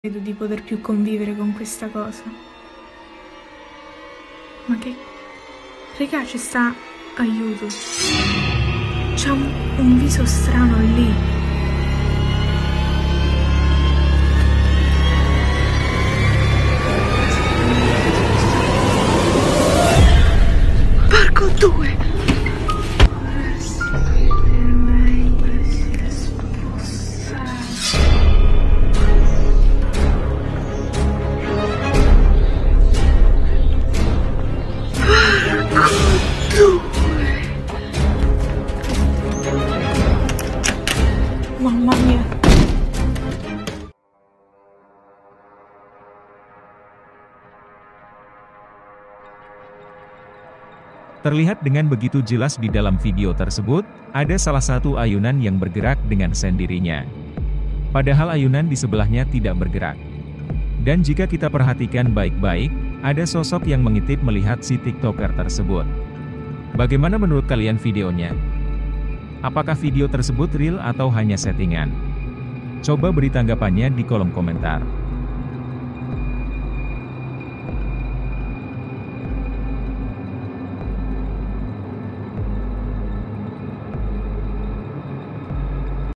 credo di poter più convivere con questa cosa. Ma che... Regà, ci sta... Aiuto. C'è un viso strano lì. Porco due! Mamma mia. Terlihat dengan begitu jelas di dalam video tersebut, ada salah satu ayunan yang bergerak dengan sendirinya. Padahal ayunan di sebelahnya tidak bergerak. Dan jika kita perhatikan baik-baik, ada sosok yang mengintip melihat si TikToker tersebut. Bagaimana menurut kalian videonya? Apakah video tersebut real atau hanya settingan? Coba beri tanggapannya di kolom komentar.